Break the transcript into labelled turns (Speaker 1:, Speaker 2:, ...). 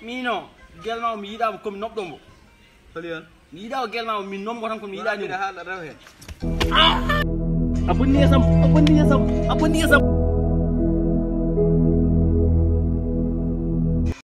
Speaker 1: mino gel ma mi yiɗama komi nobɗomo
Speaker 2: holi on
Speaker 1: mi yiɗa gel ma min nomgo tan komi yiɗani
Speaker 2: haala rew hen
Speaker 1: abonni yesam